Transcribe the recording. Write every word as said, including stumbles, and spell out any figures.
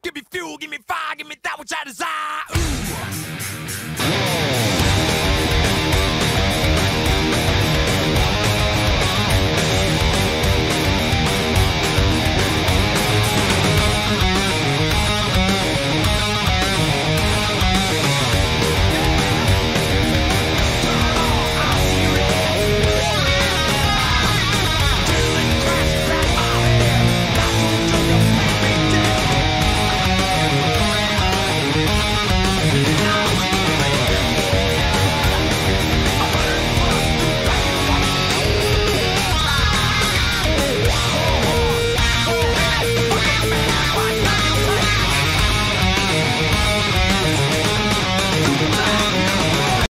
give me fuel, give me fire, give me that which I desire.